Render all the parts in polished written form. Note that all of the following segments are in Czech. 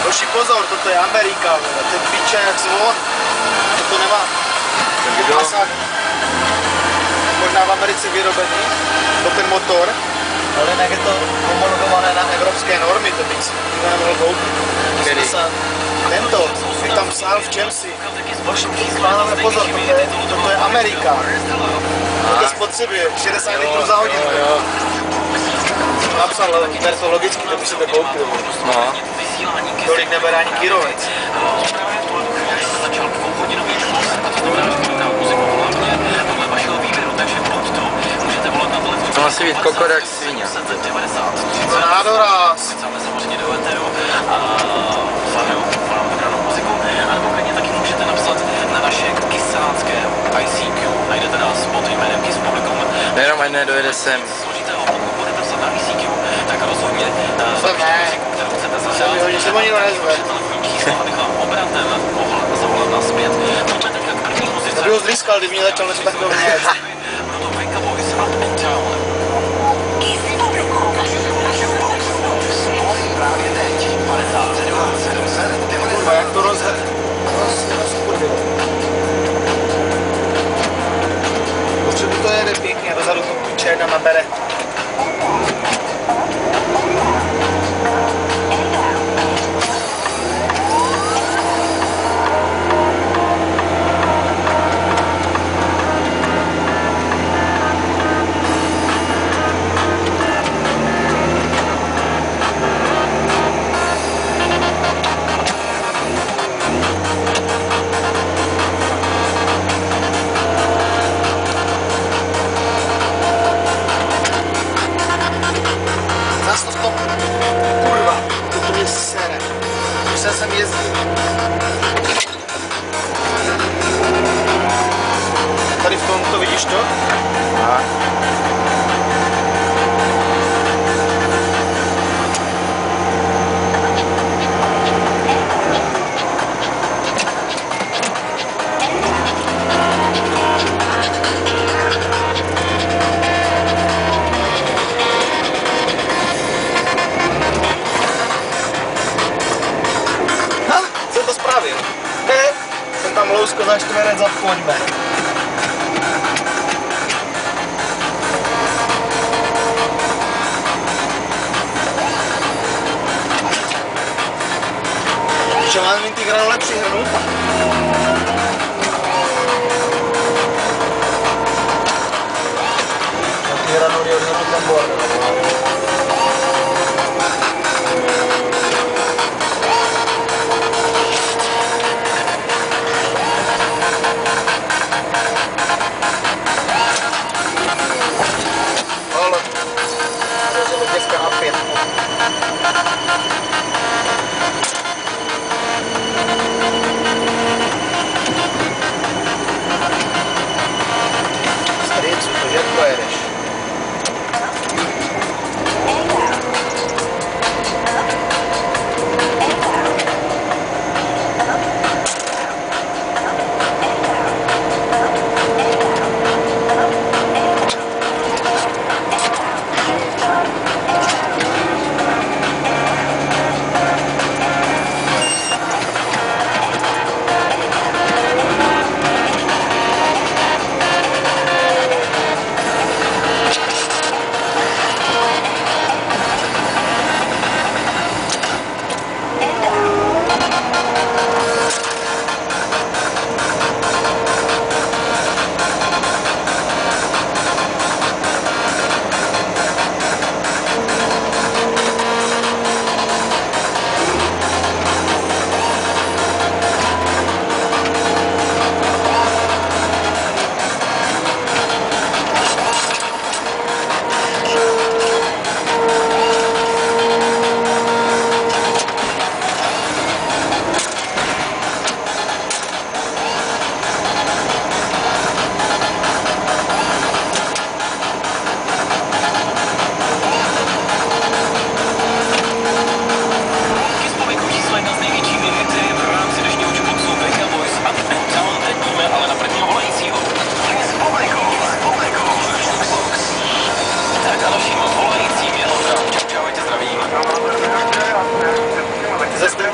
Hoši, pozor, toto je Amerika, ten piče jak zvon. Toto nemá. Asák. Možná v Americe vyrobený, to ten motor, ale jinak je to homologované na evropské normy, to bych si nemohl koupit. Tento, je tam psal v Chelsea. Hoši, pánové, pozor, toto je Amerika. Toto spotřebuje 60 litrů za hodinu. Napsal, ber to logicky, to by si to koupil. No. Tolik nebere ani Kyrovec. To musí být kokor jak svině. To nádoraz. Jenom ať nedojede sem. Sem ne. Se mi ho nezve. To by ho zlískal, kdyby mě začal něco takového mět. Kurva, jak to rozkurvilo. Potřebuji to jede pěkně, dozadu to piče jedna nabere. Kurva, to mě sere. Musel jsem jezdit. Tady v tomto vidíš to? Aha. Jsem tam lousko za čtverec a pojďme. Že mám mít ty granule přihrnout? Ty granuly odhrnout ten bordel.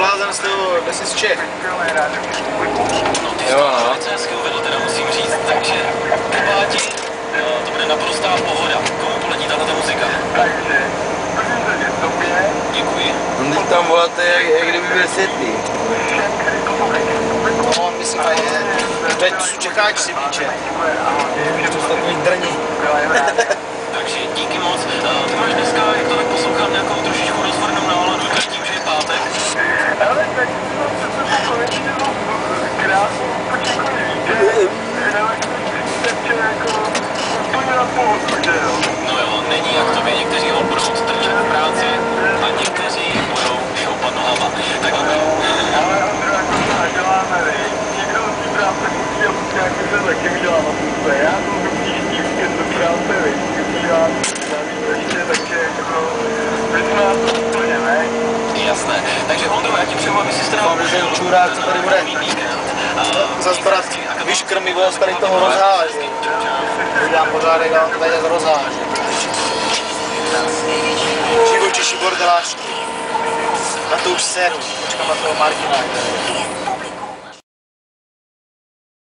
blázen z toho, kde jsi z Čech. No ty Jo, no. velice hezky uvedl, teda musím říct, takže Karpáti, to bude naprostá pohoda, komu poletí tato muzika. Děkuji. No teď tam voláte, jak kdyby byl světlý. No, myslím, že je. Teď jsou Čecháč si píče. To jsou takový drni. Takže díky moc. Ty máš dneska, jak to tak poslouchám, nějakou trošičku rozvornou náladu, to je tím, že je pátek. Ale tak to konečně krásný počíkový víkend, takže jako úplně na pohodu, že jo? No jo, není jak tobě, někteří ho budou strčet v práci a někteří budou šoupat nohama. Tak dobrý. Ale Ondro, jako to děláme, někdo z té práce musí a musí jako se taky udělá na půlce. Já jsem do příští víkend do práce, vybíhám navíc ještě, takže jako my jsme na to úplně, ne? Jasné. Takže Ondro, já ti přeju, aby si strávil Ten čurák, co tady bude. Zas teda víš krmivo z tady toho rozháže. Udělám pořádek a on to tady rozháže. Živočiši bordelářky. Na to už seru. Počkám na toho Martina.